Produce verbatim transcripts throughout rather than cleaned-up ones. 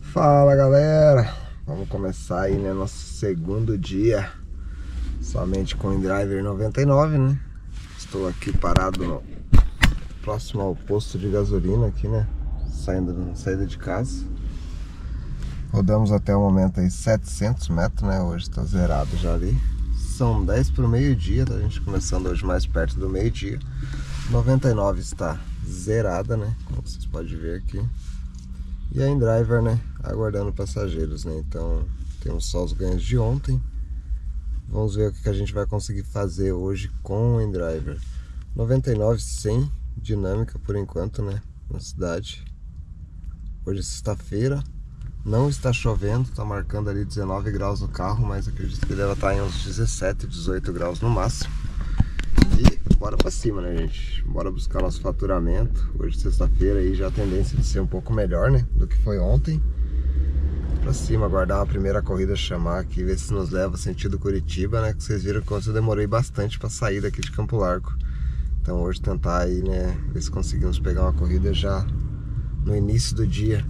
Fala galera, vamos começar aí, né, nosso segundo dia somente com o InDriver noventa e nove, né? Estou aqui parado no, próximo ao posto de gasolina aqui, né, saindo na saída de casa. Rodamos até o momento aí setecentos metros, né, hoje está zerado já ali. São dez para o meio-dia, tá? A gente começando hoje mais perto do meio-dia. noventa e nove está zerada, né, como vocês podem ver aqui. E a InDriver, né, aguardando passageiros, né, então temos só os ganhos de ontem. Vamos ver o que a gente vai conseguir fazer hoje com o InDriver. noventa e nove sem dinâmica por enquanto, né, na cidade. Hoje é sexta-feira, não está chovendo, está marcando ali dezenove graus no carro, mas acredito que deve estar em uns dezessete, dezoito graus no máximo. E bora pra cima, né, gente? Bora buscar nosso faturamento. Hoje, sexta-feira, aí já a tendência de ser um pouco melhor, né, do que foi ontem. Pra cima, aguardar uma primeira corrida, chamar aqui, ver se nos leva sentido Curitiba, né? Que vocês viram que eu demorei bastante pra sair daqui de Campo Largo. Então hoje tentar aí, né, ver se conseguimos pegar uma corrida já no início do dia,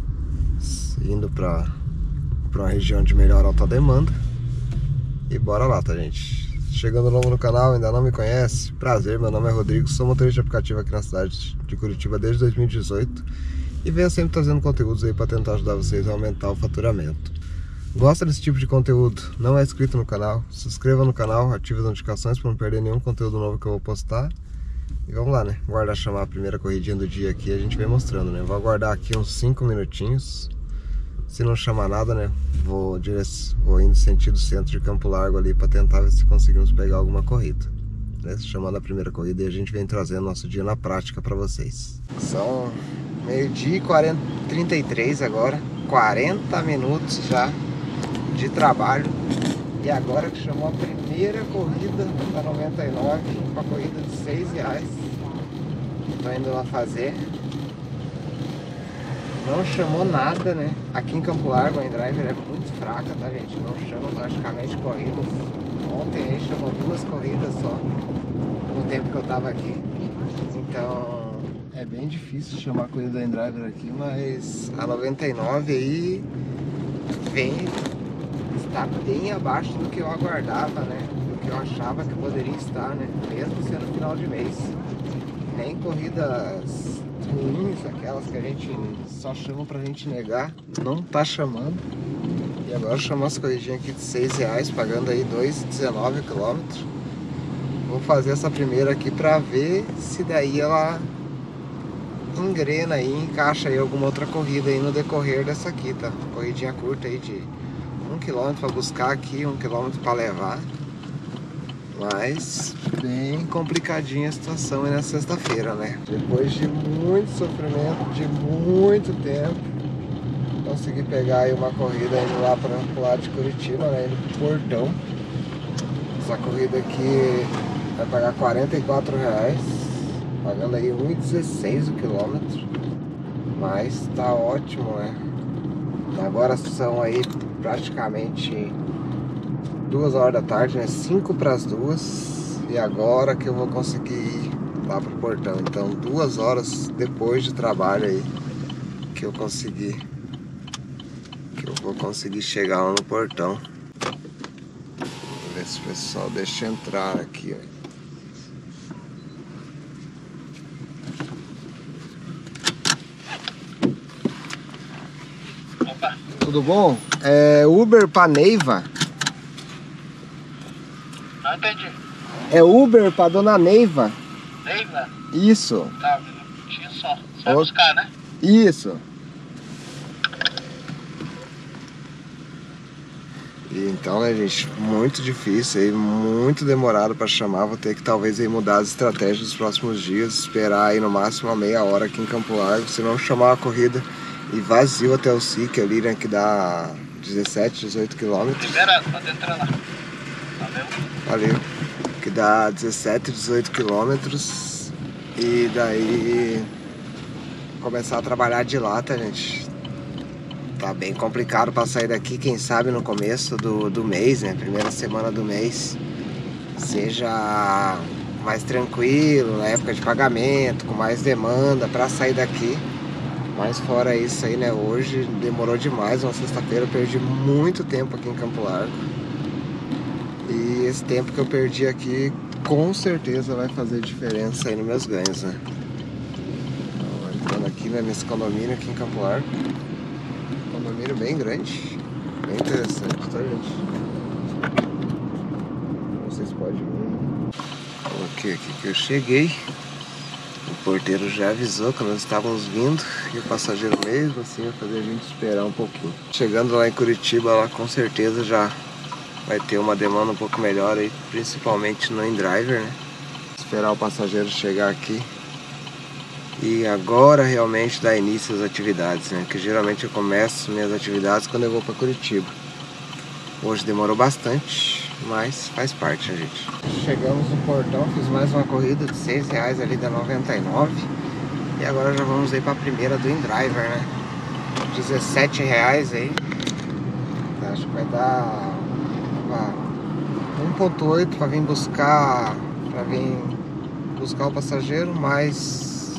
indo pra, pra uma região de melhor alta demanda. E bora lá, tá, gente? Chegando novo no canal, ainda não me conhece, prazer, meu nome é Rodrigo, sou motorista de aplicativo aqui na cidade de Curitiba desde dois mil e dezoito e venho sempre trazendo conteúdos aí para tentar ajudar vocês a aumentar o faturamento. Gosta desse tipo de conteúdo? Não é inscrito no canal? Se inscreva no canal, ative as notificações para não perder nenhum conteúdo novo que eu vou postar. E vamos lá, né? Aguardar chamar a primeira corridinha do dia aqui, a gente vem mostrando, né? Vou aguardar aqui uns cinco minutinhos. Se não chamar nada, né, vou, vou indo sentido centro de Campo Largo ali para tentar ver se conseguimos pegar alguma corrida, né? Chamando a primeira corrida e a gente vem trazendo nosso dia na prática para vocês. São meio-dia e trinta e três agora, quarenta minutos já de trabalho. E agora que chamou a primeira corrida da noventa e nove, uma corrida de seis reais. Tô indo lá fazer. Não chamou nada, né? Aqui em Campo Largo a InDriver é muito fraca, tá, gente? Não chama praticamente corridas. Ontem aí chamou duas corridas só no tempo que eu tava aqui. Então é bem difícil chamar a corrida da InDriver aqui, mas a noventa e nove aí vem, está bem abaixo do que eu aguardava, né? Do que eu achava que poderia estar, né? Mesmo sendo final de mês. Nem corridas ruins, aquelas que a gente só chama pra gente negar, não tá chamando. E agora chamou as corridinhas aqui de seis reais, pagando aí dois e dezenove quilômetros. Vou fazer essa primeira aqui pra ver se daí ela engrena aí, encaixa aí alguma outra corrida aí no decorrer dessa aqui, tá? Corridinha curta aí de um quilômetro pra buscar aqui, um quilômetro pra levar. Mas bem complicadinha a situação aí na sexta-feira, né? Depois de muito sofrimento, de muito tempo, consegui pegar aí uma corrida indo lá para o lado de Curitiba, né? Indo pro Portão. Essa corrida aqui vai pagar quarenta e quatro reais, pagando aí um e dezesseis o quilômetro. Mas tá ótimo, né? Agora são aí praticamente duas horas da tarde, né? cinco para as duas. E agora que eu vou conseguir ir lá pro Portão. Então, duas horas depois de trabalho aí que eu consegui que eu vou conseguir chegar lá no Portão. Vou ver se o pessoal deixa entrar aqui, ó. Opa. Tudo bom? É Uber pra Neiva. Não entendi. É Uber pra Dona Neiva. Neiva? Isso. Tá, um minutinho só. Você vai Ô. buscar, né? Isso. E então, né, gente, muito difícil aí, muito demorado para chamar. Vou ter que talvez aí mudar as estratégias dos próximos dias, esperar aí no máximo uma meia hora aqui em Campo Largo, se não chamar a corrida e vazio até o S I C ali, né, que dá dezessete, dezoito quilômetros. Liberado, pode entrar lá. Valeu. Valeu. Que dá dezessete, dezoito quilômetros. E daí começar a trabalhar de lá, tá, gente? Tá bem complicado para sair daqui, quem sabe no começo do, do mês, né? Primeira semana do mês seja mais tranquilo, na época de pagamento, com mais demanda para sair daqui. Mas fora isso aí, né, hoje demorou demais, uma sexta-feira eu perdi muito tempo aqui em Campo Largo. E esse tempo que eu perdi aqui, com certeza vai fazer diferença aí nos meus ganhos, né. Então, entrando aqui, né, nesse condomínio aqui em Campo Largo. Condomínio bem grande, bem interessante, tá, gente? Vocês podem ver. Coloquei aqui que eu cheguei. O porteiro já avisou que nós estávamos vindo e o passageiro mesmo assim vai fazer a gente esperar um pouquinho. Chegando lá em Curitiba, lá com certeza já vai ter uma demanda um pouco melhor aí, principalmente no InDriver, né? Esperar o passageiro chegar aqui e agora realmente dar início às atividades, né? Que geralmente eu começo minhas atividades quando eu vou para Curitiba. Hoje demorou bastante, mas faz parte, né, gente? Chegamos no portão, fiz mais uma corrida de seis reais ali da noventa e nove. E agora já vamos aí para a primeira do InDriver, né? dezessete reais aí. Acho que vai dar um ponto oito para vir buscar para vir buscar o passageiro, mais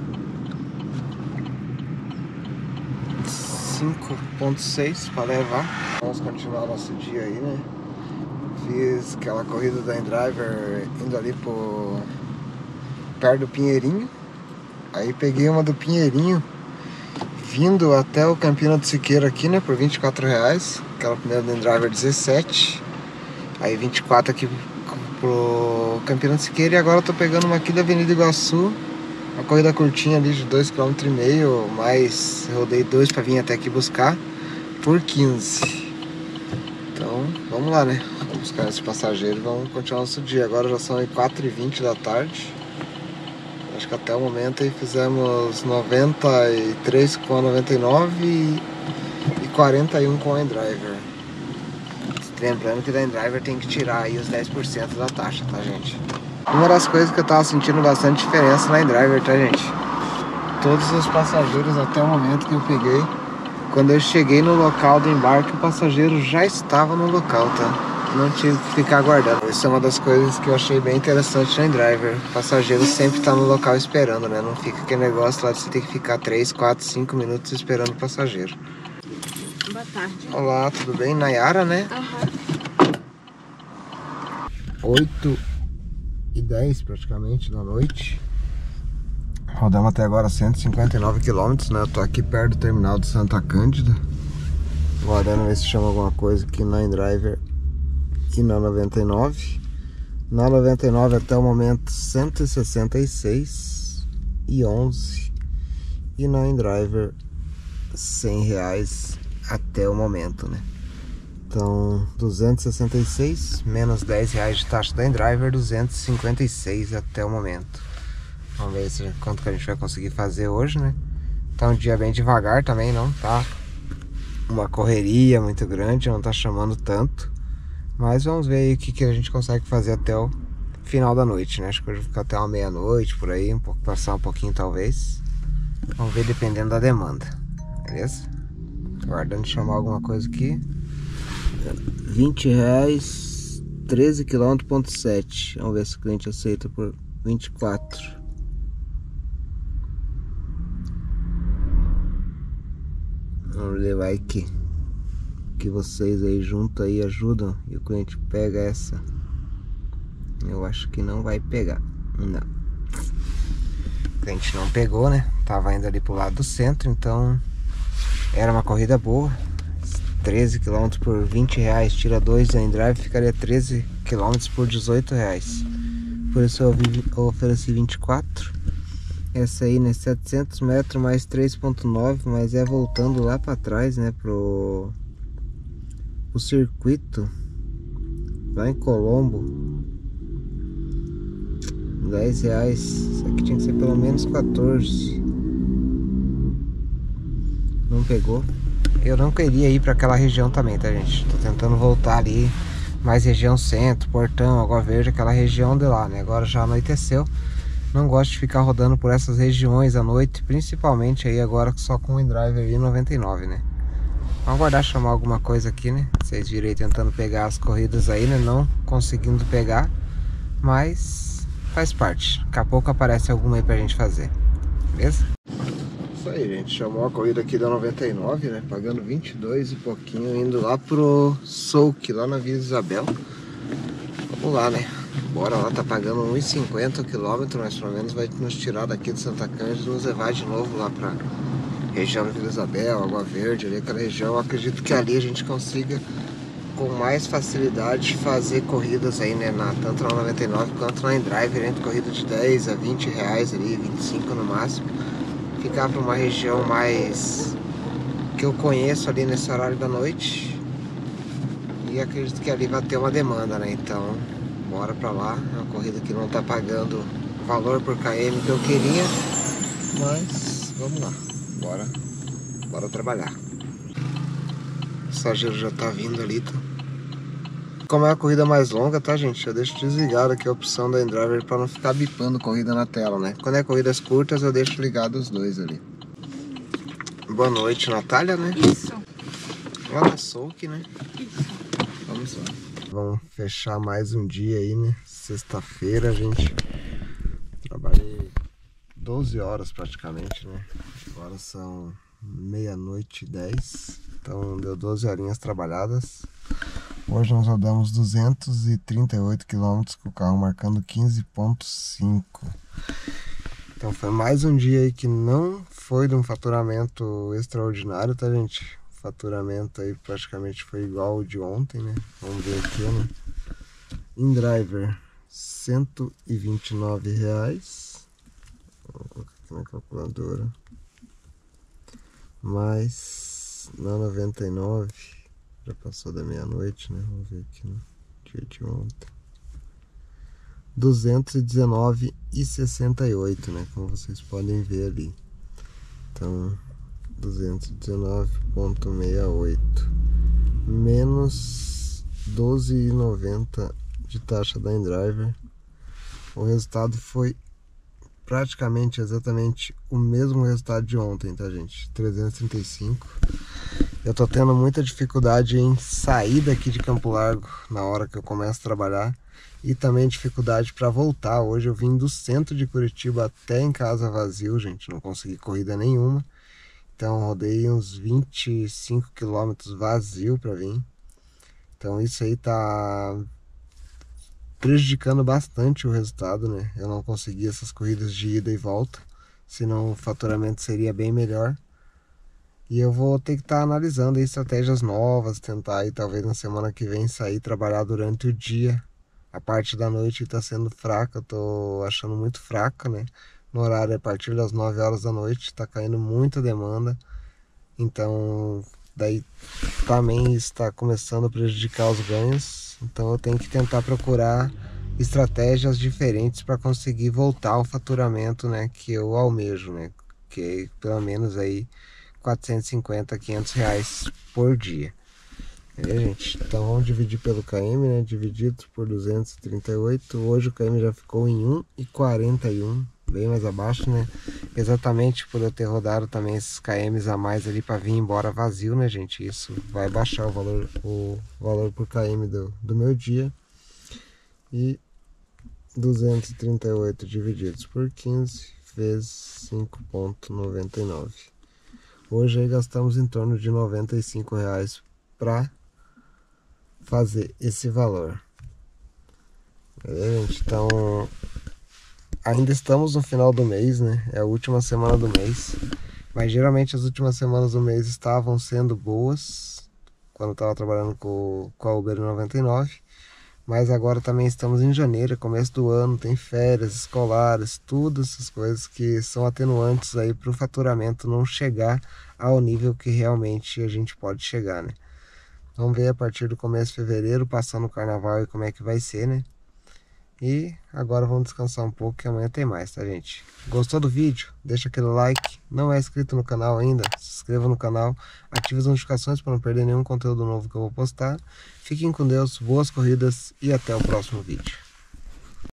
cinco ponto seis para levar. Vamos continuar nosso dia aí, né? Fiz aquela corrida da InDriver indo ali pro perto do Pinheirinho. Aí peguei uma do Pinheirinho vindo até o Campina do Siqueira aqui, né? Por vinte e quatro reais. Aquela primeira do InDriver dezessete. Aí vinte e quatro aqui pro Campina do Siqueira. E agora eu tô pegando uma aqui da Avenida Iguaçu. Uma corrida curtinha ali de dois vírgula cinco quilômetros, mas rodei dois para vir até aqui buscar por quinze. Então, vamos lá, né? Vamos buscar esse passageiro e vamos continuar nosso dia. Agora já são quatro e vinte da tarde. Acho que até o momento aí fizemos noventa e três com a noventa e nove e quarenta e um com a InDriver. Lembrando que da InDriver tem que tirar aí os dez por cento da taxa, tá, gente? Uma das coisas que eu tava sentindo bastante diferença na InDriver, tá, gente? Todos os passageiros até o momento que eu peguei, quando eu cheguei no local do embarque, o passageiro já estava no local, tá? Não tive que ficar aguardando. Isso é uma das coisas que eu achei bem interessante na InDriver. O passageiro sempre tá no local esperando, né? Não fica aquele negócio lá de você ter que ficar três, quatro, cinco minutos esperando o passageiro. Boa tarde. Olá, tudo bem? Nayara, né? Aham. oito e dez praticamente da noite. Rodamos até agora cento e cinquenta e nove quilômetros, né? Eu tô aqui perto do terminal de Santa Cândida. Aguardando ver se chama alguma coisa aqui na InDriver e na noventa e nove. Na noventa e nove até o momento cento e sessenta e seis e onze. E na InDriver cem reais até o momento, né? Então duzentos e sessenta e seis menos dez reais de taxa da InDriver, duzentos e cinquenta e seis até o momento. Vamos ver se, quanto que a gente vai conseguir fazer hoje, né? Tá um dia bem devagar também, não tá uma correria muito grande, não tá chamando tanto. Mas vamos ver aí o que, que a gente consegue fazer até o final da noite, né? Acho que hoje vai ficar até uma meia-noite por aí, um pouco, passar um pouquinho talvez. Vamos ver dependendo da demanda, beleza? Aguardando chamar alguma coisa aqui. vinte reais, treze quilômetros, ponto sete. Vamos ver se o cliente aceita por vinte e quatro. Vamos levar aqui. Que vocês aí junto aí ajudam e o cliente pega essa. Eu acho que não vai pegar. Não. O cliente não pegou, né? Tava indo ali pro lado do centro, então era uma corrida boa. treze quilômetros por vinte reais, tira dois da InDriver, ficaria treze quilômetros por dezoito reais. Por isso eu ofereci vinte e quatro. Essa aí, né, setecentos metros mais três ponto nove, mas é voltando lá para trás, né, pro o circuito lá em Colombo. Dez reais. Isso aqui tinha que ser pelo menos quatorze. Não pegou. Eu não queria ir para aquela região também, tá, gente? Tô tentando voltar ali mais região centro, Portão, Água Verde, aquela região de lá, né? Agora já anoiteceu. Não gosto de ficar rodando por essas regiões à noite, principalmente aí agora só com o InDriver I noventa e nove, né? Vamos aguardar chamar alguma coisa aqui, né? Vocês viram aí tentando pegar as corridas aí, né? Não conseguindo pegar, mas faz parte. Daqui a pouco aparece alguma aí pra gente fazer, beleza? isso aí, gente. Chamou a corrida aqui da noventa e nove, né? Pagando vinte e dois e pouquinho, indo lá pro Souk, lá na Vila Isabel. Vamos lá, né? Bora lá, tá pagando um e cinquenta o quilômetro, mas pelo menos vai nos tirar daqui de Santa Cândida e nos levar de novo lá pra região da Vila Isabel, Água Verde, ali aquela região. Eu acredito que ali a gente consiga com mais facilidade fazer corridas aí, né? Na, tanto na noventa e nove quanto na InDriver, entre corrida de dez a vinte reais ali, vinte e cinco no máximo. Ficar para uma região mais que eu conheço ali nesse horário da noite. E acredito que ali vai ter uma demanda, né? Então, bora pra lá. É uma corrida que não tá pagando o valor por km que eu queria, mas vamos lá. Bora, bora trabalhar. O passageiro já tá vindo ali, tá? Como é uma corrida mais longa, tá, gente? Eu deixo desligado aqui a opção da InDriver para não ficar bipando corrida na tela, né? Quando é corridas curtas, eu deixo ligado os dois ali. Boa noite, Natália, né? Isso. Lá na Souk, né? Isso. Vamos lá. Vamos fechar mais um dia aí, né? Sexta-feira, gente. Trabalhei doze horas praticamente, né? Agora são meia-noite e dez. Então deu doze horinhas trabalhadas. Hoje nós rodamos duzentos e trinta e oito quilômetros com o carro marcando quinze ponto cinco. Então foi mais um dia aí que não foi de um faturamento extraordinário, tá, gente? O faturamento aí praticamente foi igual ao de ontem, né? Vamos ver aqui, né? InDriver, cento e vinte e nove reais. Vou colocar aqui na calculadora. Mais na noventa e nove. Já passou da meia-noite, né? Vamos ver aqui no dia de ontem. duzentos e dezenove reais e sessenta e oito, né? Como vocês podem ver ali. Então, duzentos e dezenove reais e sessenta e oito. Menos doze reais e noventa centavos de taxa da InDriver. O resultado foi praticamente exatamente o mesmo resultado de ontem, tá, gente? trezentos e trinta e cinco. Eu tô tendo muita dificuldade em sair daqui de Campo Largo na hora que eu começo a trabalhar e também dificuldade para voltar. Hoje eu vim do centro de Curitiba até em casa vazio, gente, não consegui corrida nenhuma. Então rodei uns vinte e cinco quilômetros vazio para vir. Então isso aí tá prejudicando bastante o resultado, né? Eu não consegui essas corridas de ida e volta, senão o faturamento seria bem melhor. E eu vou ter que estar tá analisando aí estratégias novas, tentar aí talvez na semana que vem sair trabalhar durante o dia. A parte da noite está sendo fraca, eu tô achando muito fraca, né? No horário a partir das nove horas da noite, está caindo muita demanda. Então, daí também está começando a prejudicar os ganhos. Então eu tenho que tentar procurar estratégias diferentes para conseguir voltar ao faturamento, né, que eu almejo, né? Que é pelo menos aí quatrocentos e cinquenta, quinhentos reais por dia. É, gente? Então vamos dividir pelo km, né? Dividido por duzentos e trinta e oito. Hoje o km já ficou em um e quarenta e um, bem mais abaixo, né? Exatamente por eu ter rodado também esses km a mais ali para vir embora vazio, né, gente? Isso vai baixar o valor, o valor por km do, do meu dia. E duzentos e trinta e oito divididos por quinze vezes cinco vírgula noventa e nove. Hoje aí gastamos em torno de noventa e cinco reais para fazer esse valor. É, gente, então ainda estamos no final do mês, né? É a última semana do mês. Mas geralmente as últimas semanas do mês estavam sendo boas quando eu estava trabalhando com, com a Uber noventa e nove. Mas agora também estamos em janeiro, começo do ano, tem férias escolares, tudo essas coisas que são atenuantes aí para o faturamento não chegar ao nível que realmente a gente pode chegar, né? Vamos ver a partir do começo de fevereiro, passando o carnaval e como é que vai ser, né? E agora vamos descansar um pouco que amanhã tem mais, tá, gente? Gostou do vídeo? Deixa aquele like. Não é inscrito no canal ainda? Se inscreva no canal. Ative as notificações para não perder nenhum conteúdo novo que eu vou postar. Fiquem com Deus, boas corridas e até o próximo vídeo.